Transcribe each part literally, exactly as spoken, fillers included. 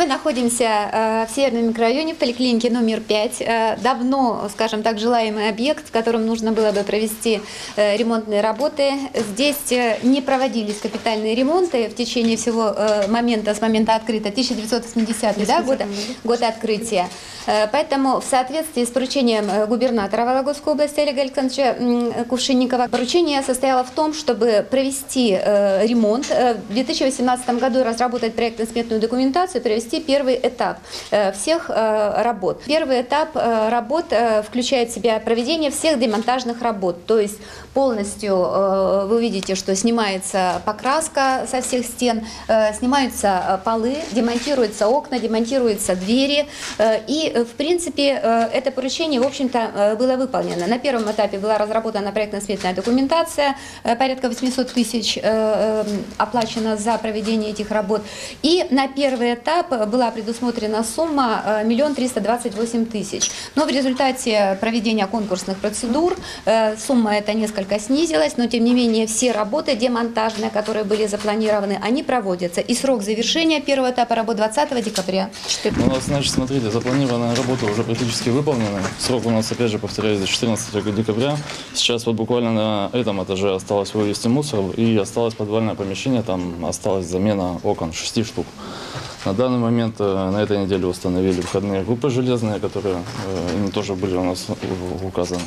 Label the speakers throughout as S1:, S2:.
S1: находимся в Северном микрорайоне, в поликлинике номер пять. Давно, скажем так, желаемый объект, в котором нужно было бы провести ремонтные работы. Здесь не проводились капитальные ремонты в течение всего момента, с момента открытия, тысяча девятьсот восьмидесятый, да, года, год открытия. Поэтому в соответствии с поручением губернатора Вологодской области Олега Александровича Кувшинникова, поручение состояло в том, чтобы провести ремонт. В две тысячи восемнадцатом году разработать проектно-сметную документацию, провести первый этап всех работ. Первый этап работ включает в себя проведение всех демонтажных работ, то есть полностью вы видите, что снимается покраска со всех стен, снимаются полы, демонтируются окна, демонтируются двери. И, в принципе, это поручение, в общем-то, было выполнено. На первом этапе была разработана проектно-сметная документация, порядка восьмисот тысяч оплачено за проведение этих работ. И на первый этап была предусмотрена сумма миллион триста двадцать восемь тысяч. Но в результате проведения конкурсных процедур сумма эта несколько снизилась, но тем не менее все работы демонтажные, которые были запланированы, они проводятся. И срок завершения первого этапа работ двадцатого декабря.
S2: Ну, у нас, значит, смотрите, запланированная работа уже практически выполнена. Срок у нас, опять же, повторяюсь, до четырнадцатого декабря. Сейчас вот буквально на этом этаже осталось вывести мусор и осталось подвальное помещение, там осталась замена окон, шести штук. На данный момент на этой неделе установили входные группы железные, которые они тоже были у нас указаны.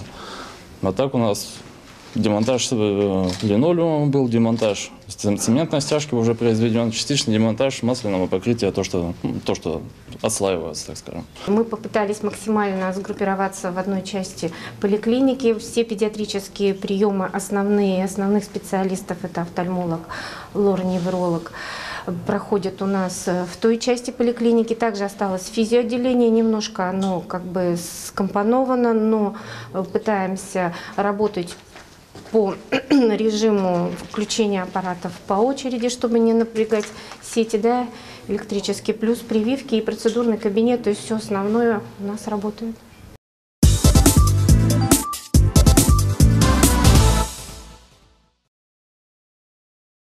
S2: А так у нас демонтаж линолеума был, демонтаж цементной стяжки уже произведен, частичный демонтаж масляного покрытия, то, что, то, что отслаивается, так скажем.
S3: Мы попытались максимально сгруппироваться в одной части поликлиники. Все педиатрические приемы основные, основных специалистов, это офтальмолог, лор-невролог, проходят у нас в той части поликлиники. Также осталось физиоотделение, немножко оно как бы скомпоновано, но пытаемся работать по режиму включения аппаратов по очереди, чтобы не напрягать сети, да, электрические, плюс прививки и процедурный кабинет, то есть все основное у нас работает.